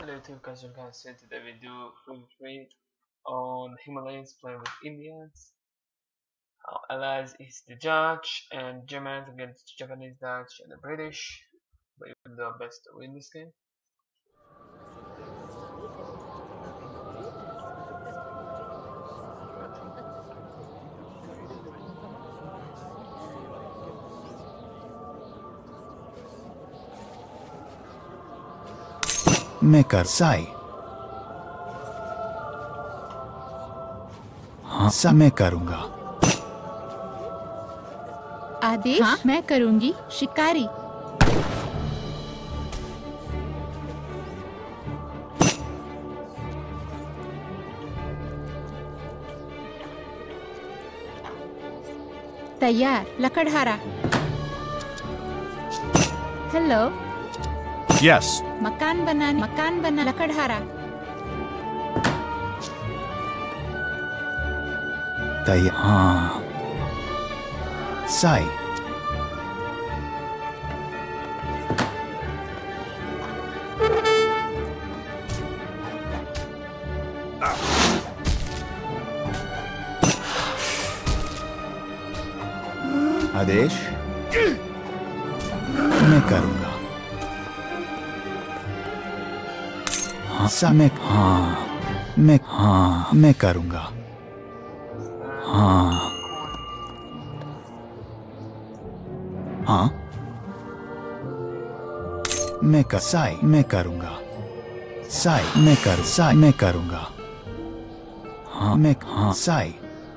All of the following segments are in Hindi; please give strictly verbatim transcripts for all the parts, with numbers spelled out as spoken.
Hello YouTube guys, and guys, so today we do free trade on Himalayas playing with Indians. Our allies is the Dutch and Germans against the Japanese, Dutch and the British. But we will do our best to win this game. मैं कर साई हाँ सा मैं करूंगा। आदेश हाँ? मैं करूंगी शिकारी। तैयार लकड़हारा। हेलो यस मकान बना मकान बना लकड़हारा। तैयार हाँ साई आदेश मैं करूंगा। हाँ सा मैं हाँ मैं हाँ मैं करूंगा। हाँ हाँ मैं कर साई मैं करूंगा। साई मैं कर साई मैं करूंगा। हाँ मैं हाँ साई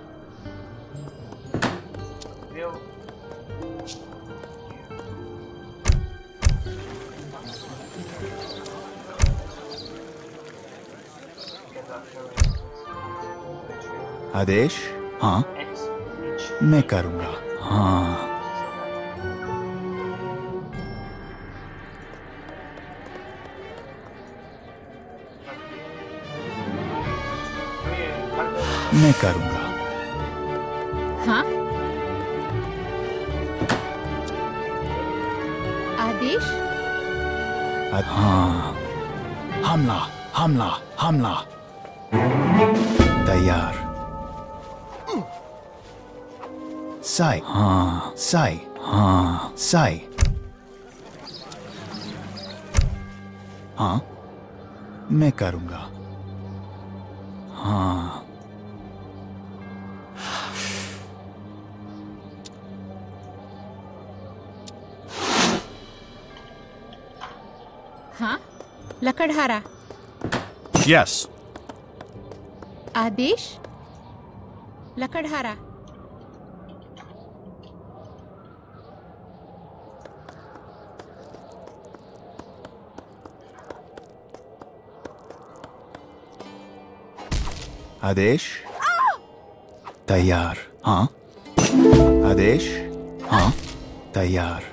आदेश हाँ मैं करूंगा। हाँ मैं करूंगा। हाँ आदेश आ- हाँ हमला हमला हमला तैयार साई हाँ साई हाँ साई हाँ मैं करूंगा। हाँ हाँ लकड़हारा। यस आदेश लकड़हारा। आदेश तैयार हाँ आदेश हाँ तैयार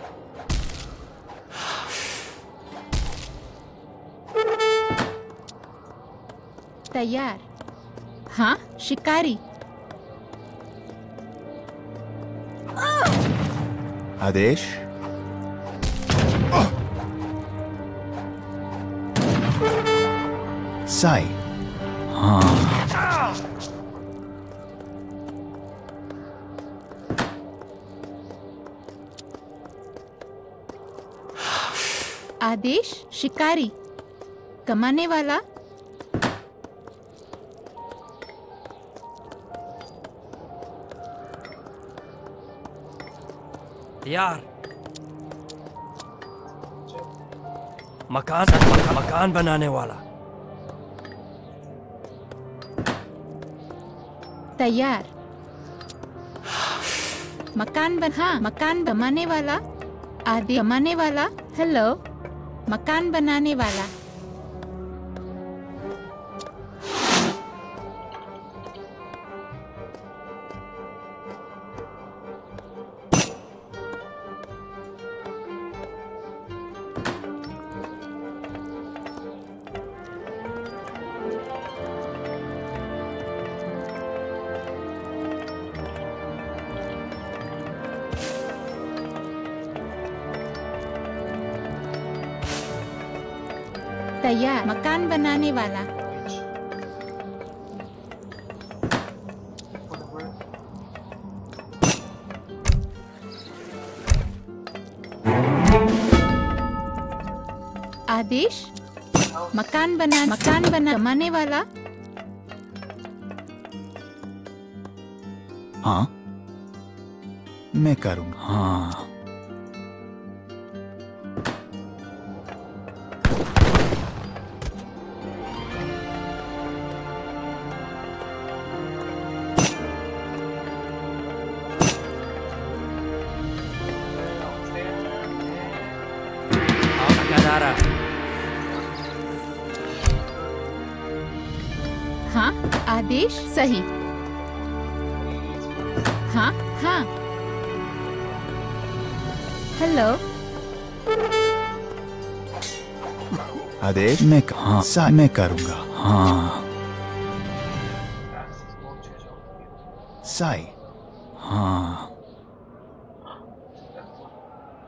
तैयार हाँ शिकारी। आदेश साई हाँ आदेश शिकारी कमाने वाला। यार मकान मका, मकान बनाने वाला। तैयार मकान बन हाँ मकान बनाने वाला। आदि कमाने वाला। हेलो मकान बनाने वाला। तैयार मकान बनाने वाला Which? For the word. Adesh House. मकान बना मकान बना कमाने वाला हाँ मैं करूँगा हाँ हाँ लकादारा हाँ आदेश सही हाँ हाँ हेलो आदेश मैं हाँ सा मैं करूँगा हाँ That's his own church over here. Sai हाँ That's one.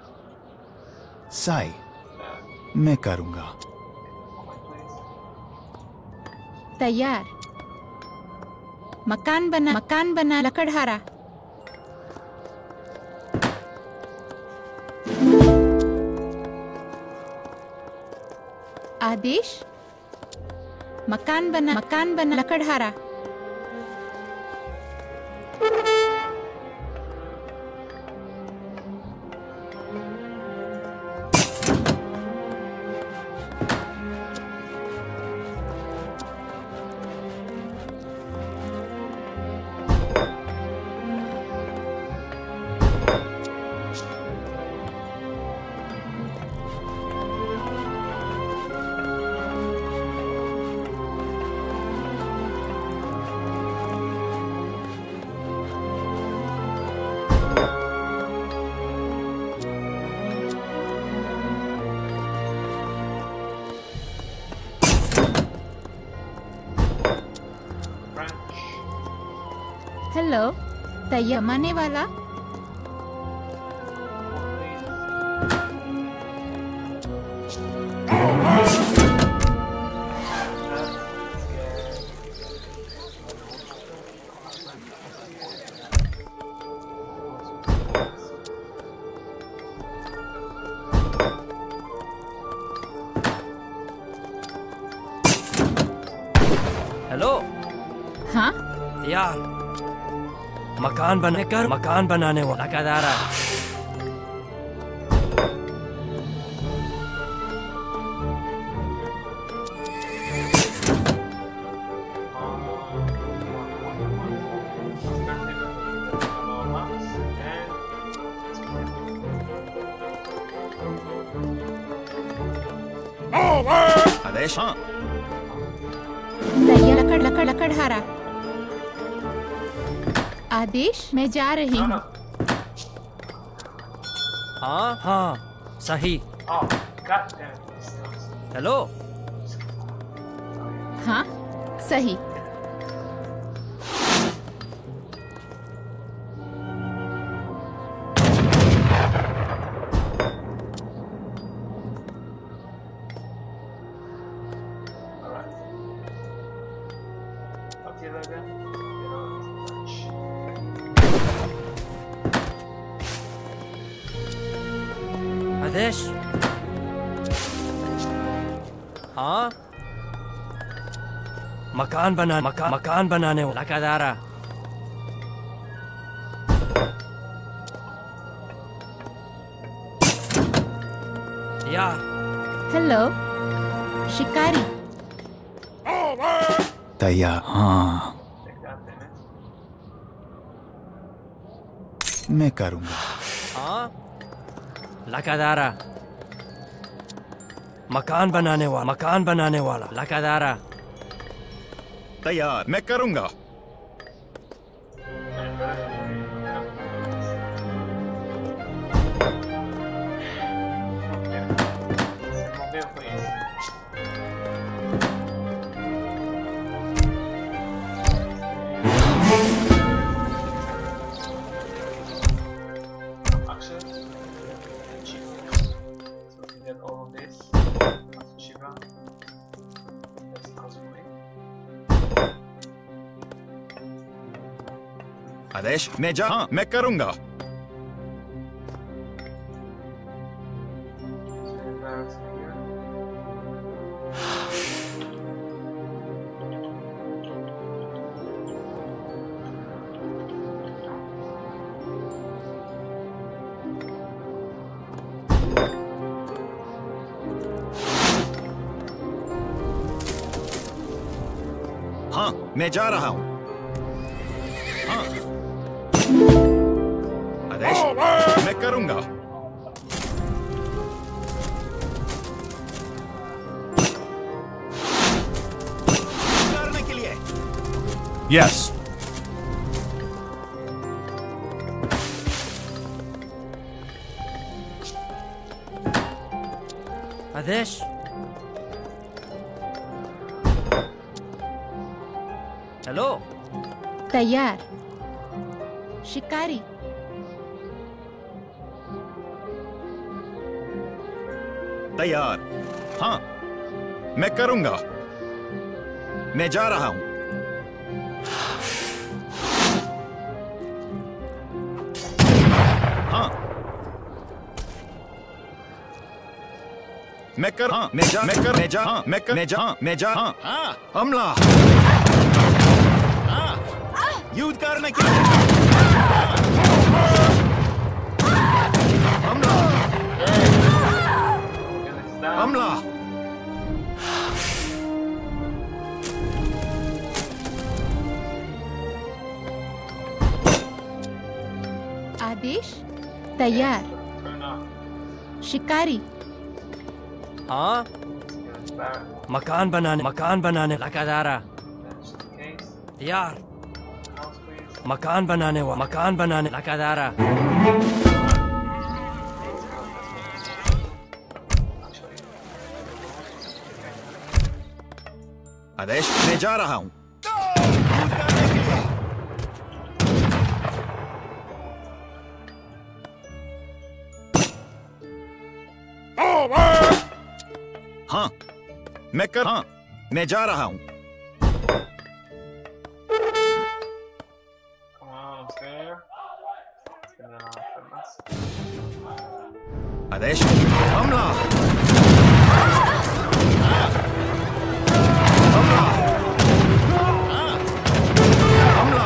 साई Uh, मैं करूँगा comment, please. तैयार मकान बना मकान बना लकड़हारा आदेश मकान बना मकान बना लकड़हारा French. हेलो तैयार कमाने वाला हेलो हाँ तैयार मकान बने कर मकान बनाने वाला लकादारा आदेश हाँ तैयार लकड़ लकड़ लकड़हारा आदेश मैं जा रही हूँ हाँ हाँ सही Oh, god damn it. Hello हाँ सही Alright. Okay, then. You know, French. आदेश हाँ मकान बना मकान मकान बनाने वाला लकादारा तैयार हेलो शिकारी तैयार हाँ Like that, damn it. मैं करूँगा हाँ लकादारा मकान बनाने वाला मकान बनाने वाला लकादारा तैयार मैं करूँगा Mobile, please. Actually, cheap. So we get all of this. Shiva. आदेश मैं जा हाँ मैं करूंगा। हाँ मैं जा रहा हूँ। हाँ आदेश मैं करूंगा। करने के लिए Yes. आदेश। हेलो। तैयार। शिकारी। तैयार। हाँ मैं करूंगा। मैं जा रहा हूं। हाँ मैं कर हाँ मैं जा मैं कर मैं जा हाँ मैं कर मैं जा हाँ मैं जा हाँ हाँ हमला। हाँ युद्ध करने के लिए हमला हमला। आदेश तैयार। शिकारी। हाँ मकान बनाने मकान बनाने लगातारा तैयार। मकान बनाने हुआ मकान बनाने लगातारा। आदेश मैं जा रहा हूं। हाँ मैं कर हाँ मैं जा रहा हूं। आदेश हमला हमला हमला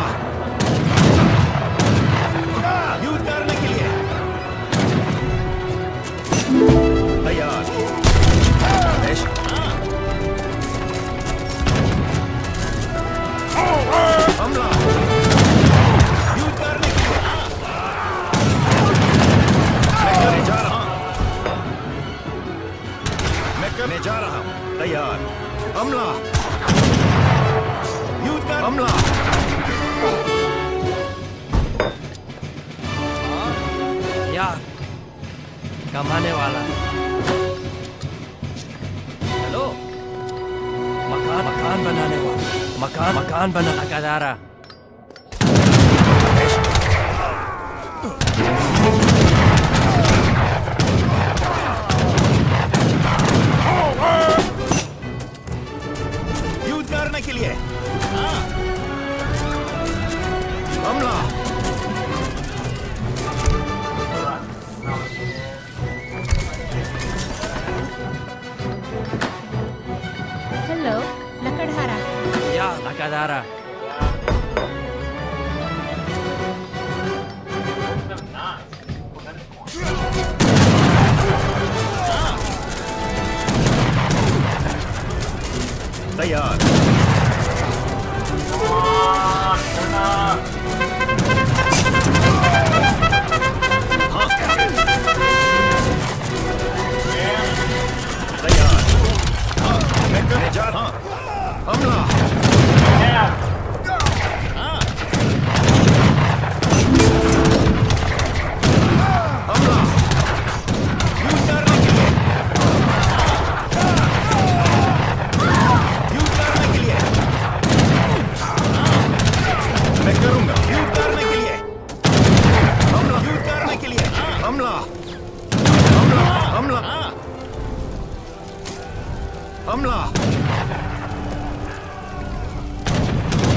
युद्ध करने के लिए तैयार। आदेश हमला युद्ध करने के लिए मैं करने जा रहा हूं। मैं करने जा रहा हूं। तैयार। हमला युद्ध कर हमला। यार कमाने वाला। हेलो मकान मकान बनाने वाला मकान मकान बना लगातारा। युद्ध करने के लिए हाँ हमला। हेलो लकड़हारा। यार लगातारा। तैयार। हाँ तैयार। हाँ मैं करने जा रहा हूं। हमला हाँ हमला युद्ध करने के लिए युद्ध करने के लिए मैं करूंगा। युद्ध करने के लिए हमला युद्ध करने के लिए हमला हमला हमला हमला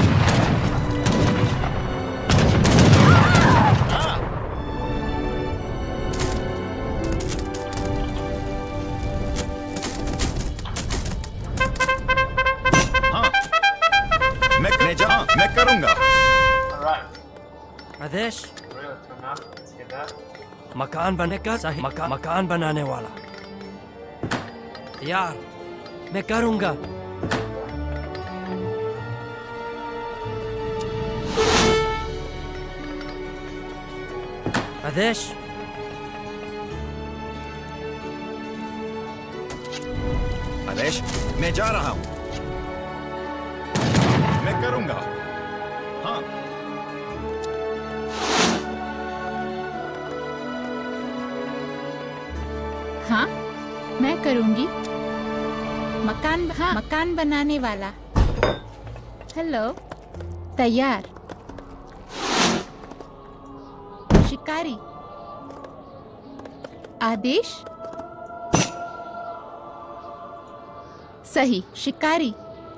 आदेश Real turn up. Let's get that. मकान बनने का सही मका, मकान बनाने वाला यार मैं करूंगा आदेश आदेश मैं जा रहा हूं मैं करूंगा हाँ हाँ मैं करूंगी मकान हाँ मकान बनाने वाला हेलो तैयार शिकारी आदेश सही शिकारी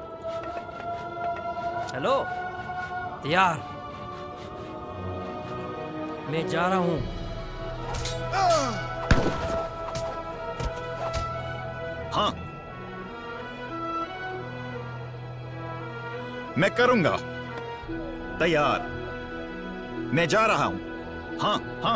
हेलो यार मैं जा रहा हूं हाँ मैं करूंगा तैयार मैं जा रहा हूं हाँ हाँ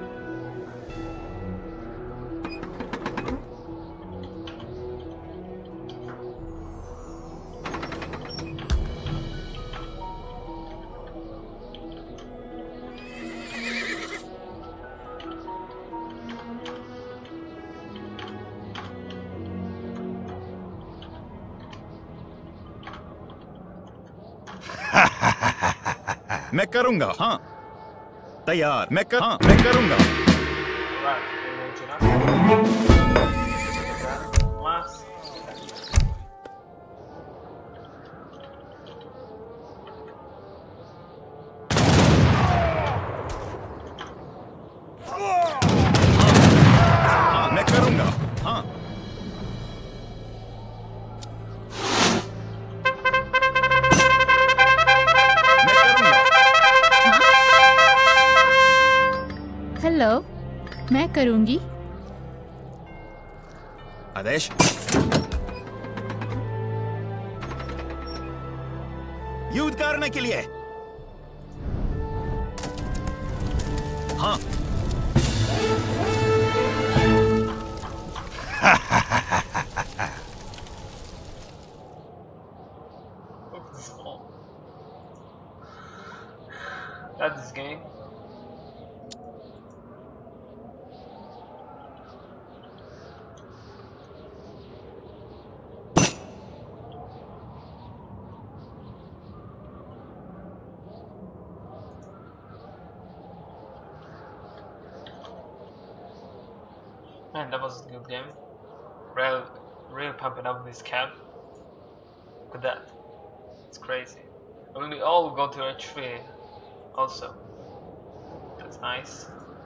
मैं करूंगा हाँ तैयार मैं कर हाँ मैं करूंगा Right. We're going to now. Mask. हाँ मैं करूंगा हाँ मैं करूंगा हेलो मैं करूंगी आदेश युद्ध करने के लिए हाँ Look at this wall. That's this game. Man, that was a good game. Real, real pumping up this cap. Look at that. It's crazy. And we all go to H three also. That's nice.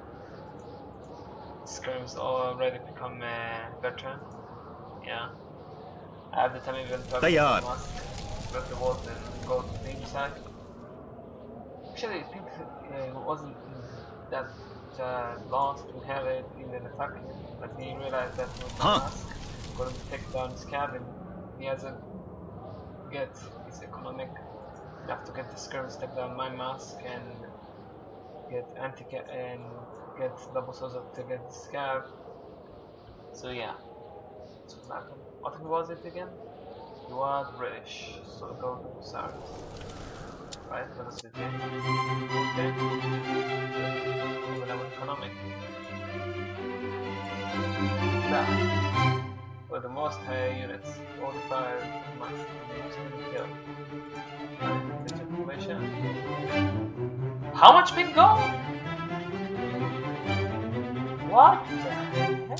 Skirms already become a veteran. Yeah. At the time even तैयार। break the walls and go to the inside. Actually, people uh, wasn't that uh, lost to have it even attacking him, but he realized that with the Huh. mask, couldn't take down his cabin. He hasn't get his economic. You have to get the skirms, take down my mask, and get anti and get double source to get the scab. So yeah, that's what happened. What was it again? You are British, so go to Cyrus. Right, that was the thing. Okay. When I'm economic. That. For the most high units, forty-five max, most kill. Information. How much big gold? What the heck?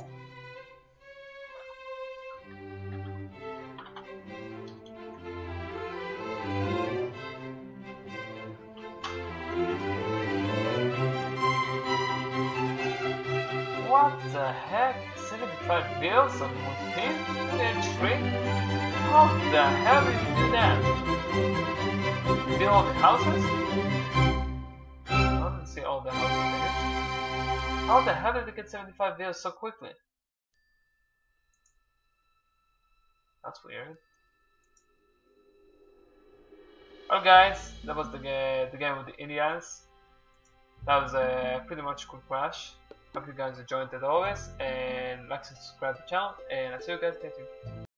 What the heck? seventy-five bills on fifteen and three? How the hell did you do that? Build houses? I didn't see all the houses finished. How the hell did you get seventy-five bills so quickly? That's weird. Alright guys, that was the, ga the game with the Indians. that was a pretty much cool crash. Hope you guys enjoyed it always, and like to subscribe to the channel, and I'll see you guys next time.